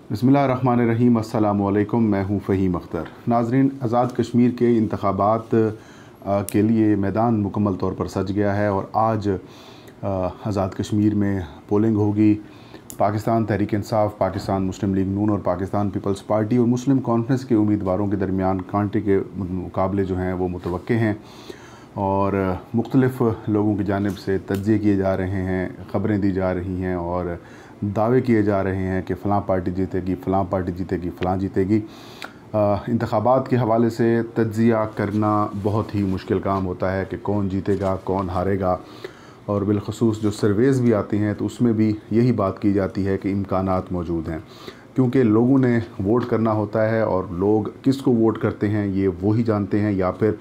बिस्मिल्लाहिर्रहमानिर्रहीम। अस्सलामुअलैकुम। मैं हूँ फ़हीम अख्तर। नाज़रीन, आज़ाद कश्मीर के इंतखाबात के लिए मैदान मुकम्मल तौर पर सज गया है और आज आज़ाद कश्मीर में पोलिंग होगी। पाकिस्तान तहरीक इंसाफ, पाकिस्तान मुस्लिम लीग नून और पाकिस्तान पीपल्स पार्टी और मुस्लिम कॉन्फ्रेंस के उम्मीदवारों के दरमियान कांटे के मुकाबले जो हैं वो मुतवक्के हैं और मुख्तलिफ़ लोगों की जानिब से तज्ज़िये किए जा रहे हैं, ख़बरें दी जा रही हैं और दावे किए जा रहे हैं कि फ़लाँ पार्टी जीतेगी, फ़लाँ पार्टी जीतेगी, फ़लाँ जीतेगी। इंतखाबात के हवाले से तज्ज़िया करना बहुत ही मुश्किल काम होता है कि कौन जीतेगा, कौन हारेगा। और बिलख़ुसूस जो सर्वेज़ भी आती हैं तो उसमें भी यही बात की जाती है कि इम्कानात मौजूद हैं, क्योंकि लोगों ने वोट करना होता है और लोग किसको वोट करते हैं ये वो ही जानते हैं, या फिर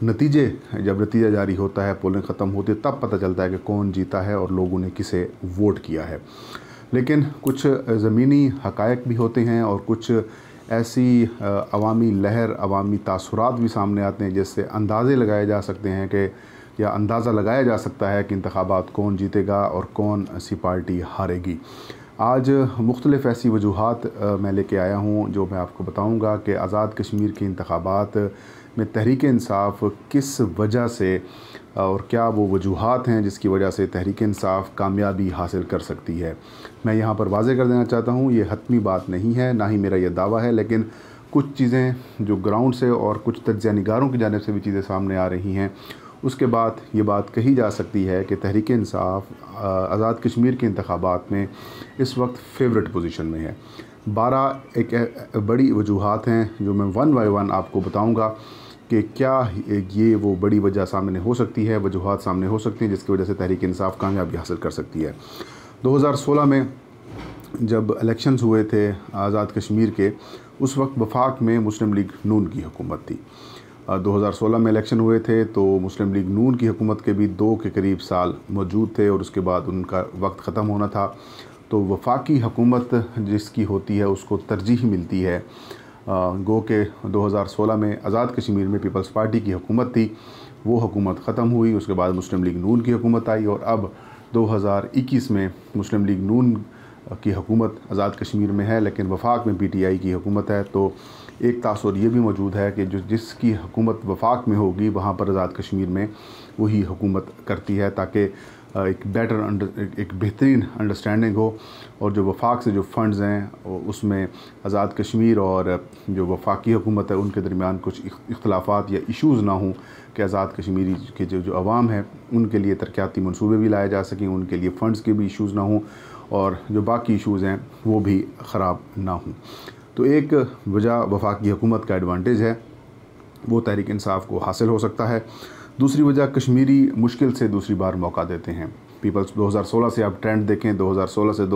जब नतीजा जारी होता है, पोलिंग ख़त्म होती है, तब पता चलता है कि कौन जीता है और लोगों ने किसे वोट किया है। लेकिन कुछ ज़मीनी हक़ाइक़ भी होते हैं और कुछ ऐसी अवामी लहर, अवामी तासुरात भी सामने आते हैं जिससे अंदाज़े लगाए जा सकते हैं कि या अंदाज़ा लगाया जा सकता है कि इंतखाबात कौन जीतेगा और कौन सी पार्टी हारेगी। आज मुख्तलिफ़ ऐसी वजूहात मैं लेके आया हूँ जो मैं आपको बताऊँगा कि आज़ाद कश्मीर के इंतखाबात में तहरीक इंसाफ किस वजह से और क्या वो वजूहात हैं जिसकी वजह से तहरीक इंसाफ कामयाबी हासिल कर सकती है। मैं यहाँ पर वाज़ेह कर देना चाहता हूँ, ये हतमी बात नहीं है, ना ही मेरा ये दावा है, लेकिन कुछ चीज़ें जो ग्राउंड से और कुछ तज्ज़िया निगारों की जानिब से भी चीज़ें सामने आ रही हैं, उसके बाद ये बात कही जा सकती है कि तहरीक इंसाफ आज़ाद कश्मीर के इंतखाबात में इस वक्त फेवरेट पोजीशन में है। 12 एक बड़ी वजूहात हैं जो मैं वन बाय वन आपको बताऊंगा कि क्या ये वो बड़ी वजह सामने हो सकती है, वजूहात सामने हो सकती हैं जिसकी वजह से तहरीक इंसाफ कामयाबी हासिल कर सकती है। 2016 में जब इलेक्शंस हुए थे आज़ाद कश्मीर के, उस वक्त वफाक में मुस्लिम लीग नून की हुकूमत थी। 2016 में इलेक्शन हुए थे तो मुस्लिम लीग नून की हुकूमत के भी 2 के करीब साल मौजूद थे और उसके बाद उनका वक्त ख़त्म होना था। तो वफाकी हुकूमत जिसकी होती है उसको तरजीह मिलती है। गो के 2016 में आज़ाद कश्मीर में पीपल्स पार्टी की हुकूमत थी, वो हुकूमत ख़त्म हुई, उसके बाद मुस्लिम लीग नून की हुकूमत आई और अब 2021 में मुस्लिम लीग नून की हुकूमत आज़ाद कश्मीर में है, लेकिन वफाक में PTI की हुकूमत है। तो एक तासुर ये भी मौजूद है कि जिसकी हुकूमत वफाक में होगी वहाँ पर आज़ाद कश्मीर में वही हुकूमत करती है, ताकि एक बेहतरीन अंडरस्टैंडिंग हो और जो वफाक से जो फ़ंड्स हैं उसमें आज़ाद कश्मीर और जो वफाकी हुकूमत है उनके दरमियान कुछ इख्तलाफात या इश्यूज़ ना हों, कि आज़ाद कश्मीरी के जो अवाम है उनके लिए तरक्याती मनसूबे भी लाए जा सकें, उनके लिए फ़ंड्स के भी इश्यूज़ ना हों और जो बाकी इश्यूज़ हैं वो भी ख़राब ना हों। तो एक वजह वफाकी हुकूमत का एडवांटेज है, वो तहरीक इंसाफ को हासिल हो सकता है। दूसरी वजह, कश्मीरी मुश्किल से दूसरी बार मौका देते हैं। पीपल्स 2016 से आप ट्रेंड देखें, 2016 से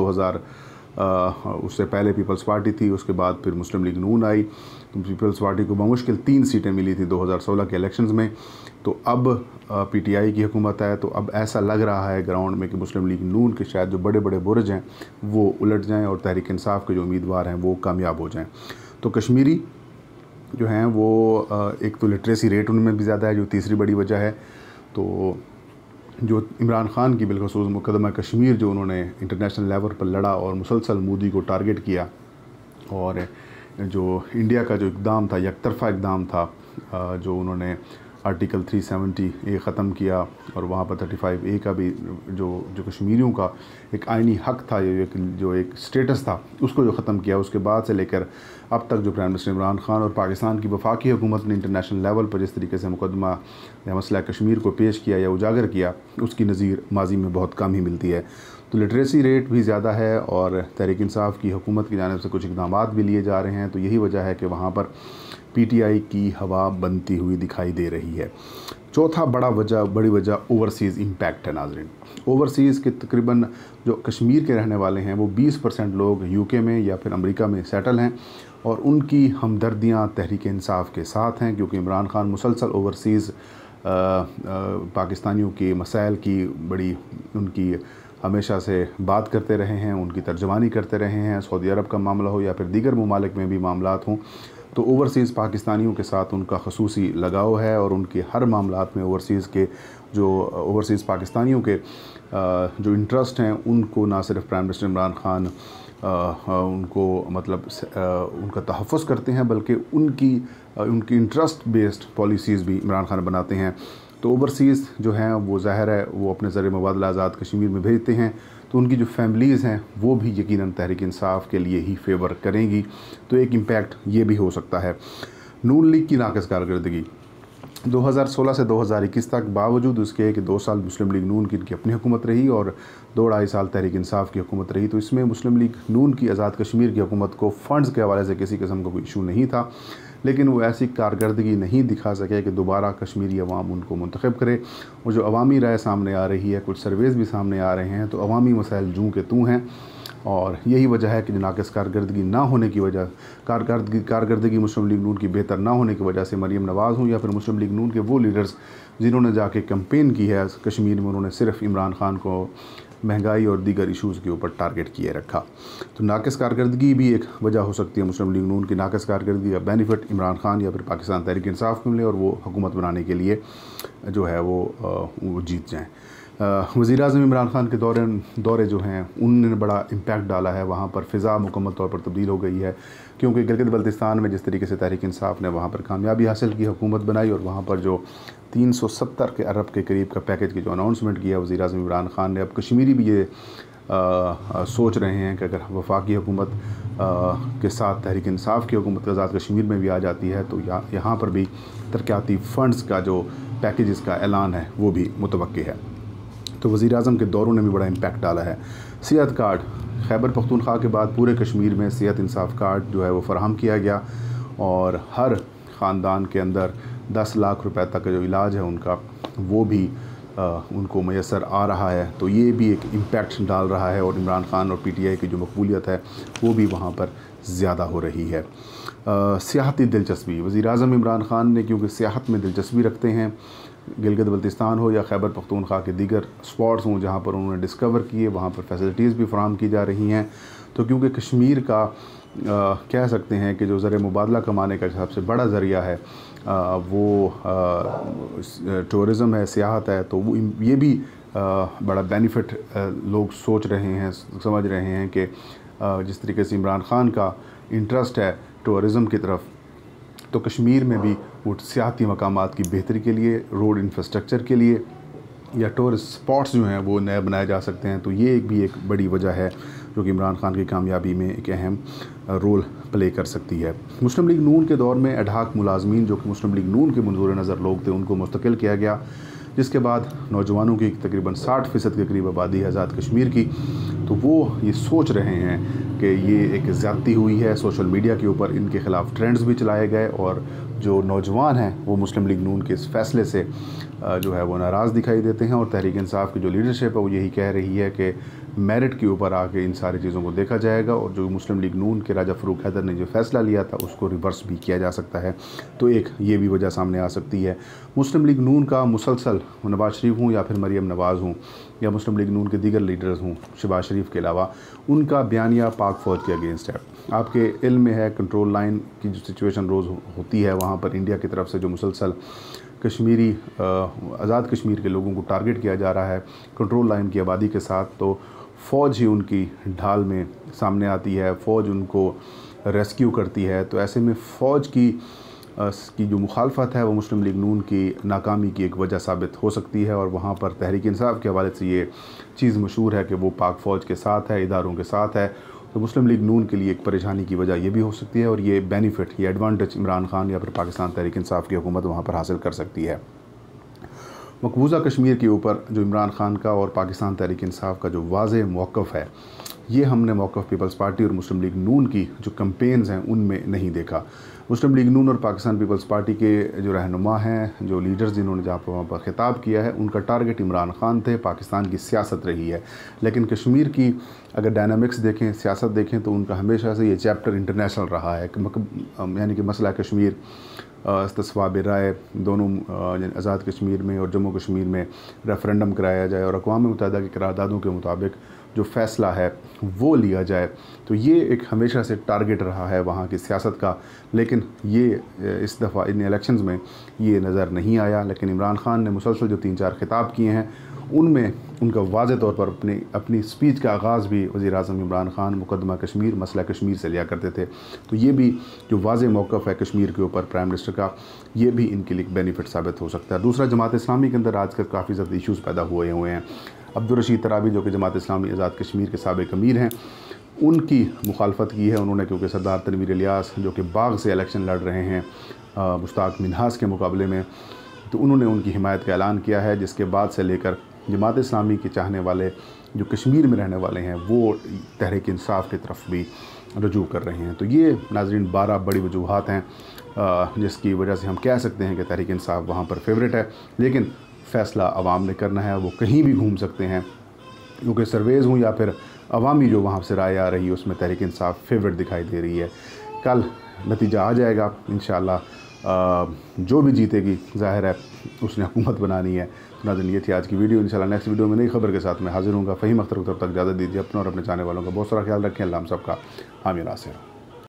उससे पहले पीपल्स पार्टी थी, उसके बाद फिर मुस्लिम लीग नून आई, तो पीपल्स पार्टी को बमुश्किल 3 सीटें मिली थी 2016 के इलेक्शंस में। तो अब PTI की हुकूमत है, तो अब ऐसा लग रहा है ग्राउंड में कि मुस्लिम लीग नून के शायद जो बड़े बड़े बुर्ज हैं वो उलट जाएँ और तहरीक इंसाफ के जो उम्मीदवार हैं वो कामयाब हो जाएँ। तो कश्मीरी जो हैं वो एक तो लिटरेसी रेट उनमें भी ज़्यादा है, जो तीसरी बड़ी वजह है। तो जो इमरान ख़ान की बिलख़ुसूस मुक़दमा कश्मीर जो उन्होंने इंटरनेशनल लेवल पर लड़ा और मुसलसल मोदी को टारगेट किया, और जो इंडिया का जो इक़दाम था, एकतरफ़ा इक़दाम था, जो उन्होंने आर्टिकल 370A ख़त्म किया और वहाँ पर 35A का भी जो कश्मीरियों का एक आइनी हक़ था, जो एक स्टेटस था, उसको जो ख़त्म किया, उसके बाद से लेकर अब तक जो प्राइम मिनिस्टर इमरान ख़ान और पाकिस्तान की वफाकी हुकूमत ने इंटरनेशनल लेवल पर जिस तरीके से मुकदमा या मसला कश्मीर को पेश किया या उजागर किया, उसकी नज़ीर माजी में बहुत कम ही मिलती है। तो लिटरेसी रेट भी ज़्यादा है और तहरीक इंसाफ की हुकूमत की जानिब से कुछ इक़दामात भी लिए जा रहे हैं। तो यही वजह है कि वहाँ पर PTI की हवा बनती हुई दिखाई दे रही है। चौथा बड़ी वजह ओवरसीज़ इम्पैक्ट है। नाज़रीन, ओवरसीज़ के तकरीबन जो कश्मीर के रहने वाले हैं वो 20% लोग UK में या फिर अमेरिका में सेटल हैं और उनकी हमदर्दियाँ तहरीक इंसाफ के साथ हैं, क्योंकि इमरान ख़ान मुसलसल ओवरसीज़ पाकिस्तानियों के मसाइल की बड़ी उनकी हमेशा से बात करते रहे हैं, उनकी तर्जमानी करते रहे हैं। सऊदी अरब का मामला हो या फिर दीगर ममालिक में भी मामलात हों, तो ओवरसीज़ पाकिस्तानियों के साथ उनका ख़ुसूसी लगाव है और उनके हर मामलात में ओवरसीज़ पाकिस्तानियों के जो इंटरेस्ट हैं उनको ना सिर्फ प्राइम मिनिस्टर इमरान ख़ान उनको मतलब उनका तहफ़्फ़ुज़ करते हैं, बल्कि उनकी इंटरेस्ट बेस्ड पॉलिसीज़ भी इमरान खान बनाते हैं। तो ओवरसीज़ जो हैं वो ज़ाहिर है वो अपने ज़र मुबादला आज़ाद कश्मीर में भेजते हैं, तो उनकी जो फैमिलीज़ हैं वो भी यकीनन तहरीक इंसाफ के लिए ही फेवर करेंगी। तो एक इम्पैक्ट ये भी हो सकता है। नून लीग की नाक़िस कारकर्दगी 2016 से 2021 तक, बावजूद उसके कि 2 साल मुस्लिम लीग नून की इनकी अपनी हुकूमत रही और 2-2.5 साल तहरीक इंसाफ की हुकूमत रही, तो इसमें मुस्लिम लीग नून की आज़ाद कश्मीर की हुकूमत को फ़ंड्स के हवाले से किसी किस्म का कोई इशू नहीं था, लेकिन वो ऐसी कारकर्दगी नहीं दिखा सके कि दोबारा कश्मीरी अवाम उनको मुंतखब करे। और जो अवामी राय सामने आ रही है, कुछ सर्वेज़ भी सामने आ रहे हैं, तो अवामी मसाइल जूँ के तूँ हैं। और यही वजह है कि नाक़िस कारकर्दगी ना होने की वजह, कारकर्दगी मुस्लिम लीग नून की बेहतर ना होने की वजह से मरीम नवाज़ हूँ या फिर मुस्लिम लीग नून के वो लीडर्स जिन्होंने जाके कैंपेन की है कश्मीर में, उन्होंने सिर्फ इमरान खान को महंगाई और दीगर इशूज़ के ऊपर टारगेट किए रखा। तो नाक़िस कारकर्दगी भी एक वजह हो सकती है मुस्लिम लीग नून की नाक़िस कारकर्दगी का बेनिफिट इमरान खान या फिर पाकिस्तान तहरीक इंसाफ को मिले और वो हुकूमत बनाने के लिए जो है वो जीत जाएँ। वज़ीर-ए-आज़म इमरान खान के दौरे जो हैं उनने बड़ा इम्पैक्ट डाला है। वहाँ पर फ़िज़ा मुकम्मल तौर पर तब्दील हो गई है, क्योंकि गिलगित बल्तिस्तान में जिस तरीके से तहरीक इंसाफ ने वहाँ पर कामयाबी हासिल की, हुकूमत बनाई और वहाँ पर जो 370 अरब के करीब का पैकेज की जो अनाउंसमेंट किया वज़ीर-ए-आज़म इमरान खान ने, अब कश्मीरी भी ये सोच रहे हैं कि अगर वफाकी हुकूमत के साथ तहरीक इंसाफ की हुकूमत आज़ाद कश्मीर में भी आ जाती है तो यहाँ पर भी तरक्याती फ़ंड्स का जो पैकेजेस का ऐलान है वो भी मुतवक्की है। तो वज़ीर-ए-आज़म के दौरों ने भी बड़ा इम्पैक्ट डाला है। सेहत कार्ड, खैबर पख्तूनख्वा के बाद पूरे कश्मीर में सेहत इंसाफ कार्ड जो है वो फ़राहम किया गया और हर ख़ानदान के अंदर 10 लाख रुपए तक का जो इलाज है उनका वो भी उनको मैसर आ रहा है। तो ये भी एक इम्पैक्ट डाल रहा है और इमरान खान और PTI की जो मकबूलियत है वो भी वहाँ पर ज़्यादा हो रही है। सियाहती दिलचस्पी, वज़ीर-ए-आज़म इमरान खान ने क्योंकि सियाहत में दिलचस्पी रखते हैं, गिलगित बल्तिस्तान हो या खैबर पख्तूनख्वा के दीगर स्पॉट्स हों जहाँ पर उन्होंने डिस्कवर किए, वहाँ पर फैसिलिटीज़ भी फराहम की जा रही हैं। तो क्योंकि कश्मीर का कह सकते हैं कि जो ज़र मुबादला कमाने का सबसे बड़ा ज़रिया है वो टूरिज़म है, सियाहत है, तो वो ये भी बड़ा बेनिफिट लोग सोच रहे हैं, समझ रहे हैं कि जिस तरीके से इमरान खान का इंटरेस्ट है टूरिज़म की तरफ, तो कश्मीर में भी वो सियाहती मकामात की बेहतरी के लिए, रोड इंफ्रास्ट्रक्चर के लिए या टूरिस्ट स्पॉट्स जो हैं वो नए बनाए जा सकते हैं। तो ये भी एक बड़ी वजह है जो कि इमरान खान की कामयाबी में एक अहम रोल प्ले कर सकती है। मुस्लिम लीग नून के दौर में एडहाक मुलाजमीन जो कि मुस्लिम लीग नून के मंजूर नज़र लोग थे उनको मुस्तकिल किया गया, जिसके बाद नौजवानों की तकरीबन 60% के करीब आबादी है आज़ाद कश्मीर की। तो वो ये सोच रहे हैं कि ये एक ज़्यादती हुई है। सोशल मीडिया के ऊपर इनके ख़िलाफ़ ट्रेंड्स भी चलाए गए और जो नौजवान हैं वो मुस्लिम लीग नून के इस फ़ैसले से जो है वो नाराज़ दिखाई देते हैं और तहरीक इंसाफ की जो लीडरशिप है वो यही कह रही है कि मेरिट के ऊपर आके इन सारी चीज़ों को देखा जाएगा और जो मुस्लिम लीग नून के राजा फ़रूक हैदर ने जो फ़ैसला लिया था उसको रिवर्स भी किया जा सकता है। तो एक ये भी वजह सामने आ सकती है। मुस्लिम लीग नून का मुसलसल नवाज़ शरीफ हूँ या फिर मरीम नवाज़ हूँ या मुस्लिम लीग नून के दीगर लीडर्स हूँ शहबाज शरीफ के अलावा, उनका बयानिया पाक फ़ौज के अगेंस्ट है। आपके इल्म में है कंट्रोल लाइन की जो सिचुएशन रोज़ होती है वहाँ पर इंडिया की तरफ से जो मुसलसल कश्मीरी आज़ाद कश्मीर के लोगों को टारगेट किया जा रहा है कंट्रोल लाइन की आबादी के साथ, तो फ़ौज ही उनकी ढाल में सामने आती है, फ़ौज उनको रेस्क्यू करती है। तो ऐसे में फ़ौज की जो मुखालफत है वो मुस्लिम लीग नून की नाकामी की एक वजह साबित हो सकती है और वहाँ पर तहरीक इंसाफ के हवाले से ये चीज़ मशहूर है कि वो पाक फ़ौज के साथ है, इदारों के साथ है। तो मुस्लिम लीग नून के लिए एक परेशानी की वजह ये भी हो सकती है और ये बेनिफिट, ये एडवांटेज इमरान खान या फिर पाकिस्तान तहरीक इंसाफ की हुकूमत वहाँ पर हासिल कर सकती है। मकबूजा कश्मीर के ऊपर जो इमरान खान का और पाकिस्तान तहरीक इंसाफ का जो वाज़ेह मौक़िफ़ है, ये हमने मौक़िफ़ पीपल्स पार्टी और मुस्लिम लीग नून की जो कैंपेन्स हैं उनमें नहीं देखा। मुस्लिम लीग नून और पाकिस्तान पीपल्स पार्टी के जो रहनुमा हैं, जो लीडर्स जिन्होंने जहाँ पर वहाँ पर ख़िताब किया है, उनका टारगेट इमरान खान थे, पाकिस्तान की सियासत रही है। लेकिन कश्मीर की अगर डायनामिक्स देखें, सियासत देखें तो उनका हमेशा से ये चैप्टर इंटरनेशनल रहा है, यानी कि मसला कश्मीर, इस्तिस्वाब राय दोनों आज़ाद कश्मीर में और जम्मू कश्मीर में रेफरेंडम कराया जाए और अक़वाम मुत्तहिदा की करारदादों के मुताबिक जो फ़ैसला है वो लिया जाए। तो ये एक हमेशा से टारगेट रहा है वहाँ की सियासत का, लेकिन ये इस दफ़ा इन इलेक्शंस में ये नज़र नहीं आया। लेकिन इमरान खान ने मुसलसल जो 3-4 खिताब किए हैं उनमें उनका वाज़े तौर पर अपनी स्पीच का आगाज़ भी वज़ीर-ए-आज़म इमरान ख़ान मुक़दमा कश्मीर, मसला कश्मीर से लिया करते थे। तो ये भी जो वाज़े मौक़िफ़ है कश्मीर के ऊपर प्राइम मिनिस्टर का, ये भी इनके लिए बेनिफिट साबित हो सकता है। दूसरा, जमात इस्लामी के अंदर आजकल काफ़ी ज़्यादा इशूज़ पैदा हुए हैं। अब्दुल रशीद तरावी जो कि जमात इस्लामी आज़ाद कश्मीर के साबिक़ अमीर हैं, उनकी मुखालफत की है उन्होंने, क्योंकि सरदार तनवीर इलियास जो कि बाग से इलेक्शन लड़ रहे हैं मुश्ताक मिन्हास के मुकाबले में, तो उन्होंने उनकी हिमायत का ऐलान किया है, जिसके बाद से लेकर जमात इस्लामी के चाहने वाले जो कश्मीर में रहने वाले हैं वो तहरीक इंसाफ की तरफ भी रजू कर रहे हैं। तो ये नाज़रीन 12 बड़ी वजूहात हैं जिसकी वजह से हम कह सकते हैं कि तहरीक इंसाफ वहाँ पर फेवरेट है, लेकिन फ़ैसला आवाम ने करना है। वो कहीं भी घूम सकते हैं, क्योंकि सर्वेज़ हूँ या फिर अवामी जो वहाँ से राय आ रही है उसमें तहरीक इंसाफ फेवरेट दिखाई दे रही है। कल नतीजा आ जाएगा इंशाअल्लाह। जो भी जीतेगी ज़ाहिर है उसने हुकूमत बनानी है। तो नाज़रीन, ये थी आज की वीडियो। इंशाअल्लाह नेक्स्ट वीडियो में नई खबर के साथ मैं हाज़िर हूँगा। फ़हीम अख्तर को तब तक इजाज़त दीजिए। अपना और अपने चाहने वालों का बहुत सारा ख्याल रखें। अल्लाह हम सबका हामी नासिर।